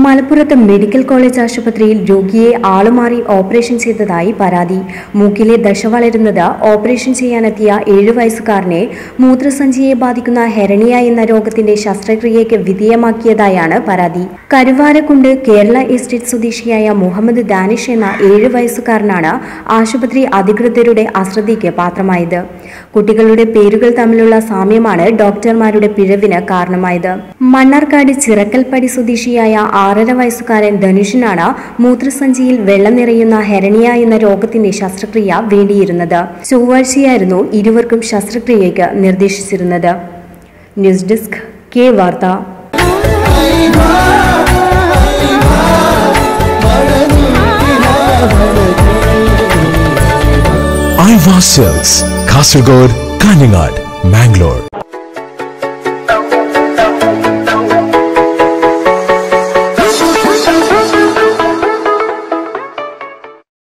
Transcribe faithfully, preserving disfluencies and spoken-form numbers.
മലപ്പുറത്ത് medical college ആശുപത്രിയിൽ രോഗിയെ ആളുമാറി ഓപ്പറേഷൻ ചെയ്തതായി പരാതി. മൂക്കിലെ ദശ വളരുന്നത് ഓപ്പറേഷൻ ചെയ്യാനെത്തിയ ഏഴു വയസ്സുകാരനെ മൂത്രസഞ്ചിയെ ബാധിക്കുന്ന ഹെർണിയ എന്ന രോഗത്തിന്റെ ശസ്ത്രക്രിയയ്ക്ക് വിധേയമാക്കിയതായാണ് പരാതി. കരുവാരക്കുണ്ട് കേരള എസ്റ്റേറ്റ് സ്വദേശിയായ മുഹമ്മദ് ദാനിഷ് എന്ന ഏഴു വയസ്സുകാരനാണ് ആശുപത്രി അധികൃതരുടെ അശ്രദ്ധയ്ക്ക് പാത്രമായത്. കുട്ടികളുടെ പേരുകൾ തമ്മിലുള്ള സാമ്യമാണ് ഡോക്ടർമാരുടെ പിഴവിന് കാരണമായത്. മണ്ണാർക്കാട് ചിറക്കൽപ്പടി സ്വദേശിയായ ആറര വയസ്സുകാരൻ ധനുഷിനാണ് മൂത്രസഞ്ചിയിൽ വെള്ളം നിറയുന്ന ഹെർണിയ എന്ന രോഗത്തിന്റെ ശസ്ത്രക്രിയ വേണ്ടിയിരുന്നത്. ചൊവ്വാഴ്ചയായിരുന്നു ഇരുവർക്കും ശസ്ത്രക്രിയയ്ക്ക് നിർദ്ദേശിച്ചിരുന്നത്. ന്യൂസ് ഡെസ്ക് കെ വാർത്ത. Aiwa sales Kasaragod, Kanhangad, Mangalore.